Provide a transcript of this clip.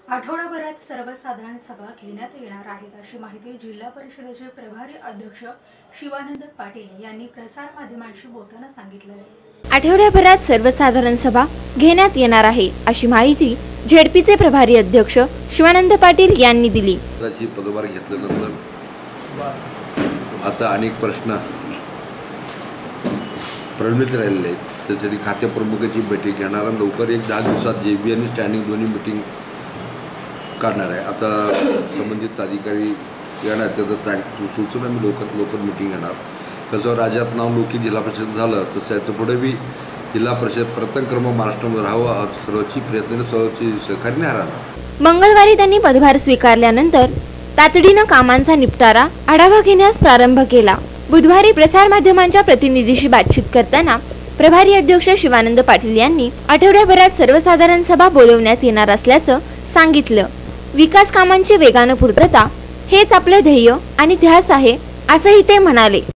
आठवडाभरात सर्वसाधारण सभा घेण्यात येणार आहेत अशी माहिती जिल्हा परिषदेचे प्रभारी अध्यक्ष शिवानंद पाटील यांनी प्रसार माध्यमांशी बोलताना सांगितलं आहे। आठवड्याभरात सर्वसाधारण सभा घेण्यात येणार आहे अशी माहिती झेडपीचे प्रभारी अध्यक्ष शिवानंद पाटील यांनी दिली। पदभार घेतल्यानंतर आता अनेक प्रश्न प्रलंबित राहिलेले आहेत। त्यासाठी खाते प्रमुखाची बैठक घेणार आणि लवकर 10 दिवसात जेबी आणि स्टँडिंग दोन्ही मीटिंग काढणार आहे। आता संबंधित अधिकारी येणार, त्याचं तारीख सूचना मी लवकर मीटिंग घेणार। तसं राज्यात नावलौकिक जिल्हा परिषद झालं तर त्याचं पुढे बी जिल्हा परिषद प्रथम क्रमांक महाराष्ट्रामध्ये राहावं सर्वची प्रयत्न सर्वची सहकार्य राहणार। मंगळवारी त्यांनी पदभार स्वीकारल्यानंतर तातडीनं कामांचा निपटारा आढावा घेण्यास प्रारंभ केला। बुधवारी प्रसार माध्यमांच्या प्रतिनिधीशी बातचीत करताना प्रभारी अध्यक्ष शिवानंद पाटील यांनी आठवड्याभरात सर्वसाधारण सभा बोलवण्यात येणार असल्याचं सांगितलं। विकास कामांची वेगानं पूर्तता हेच आपलं ध्येय आणि ध्यास आहे असंही ते म्हणाले।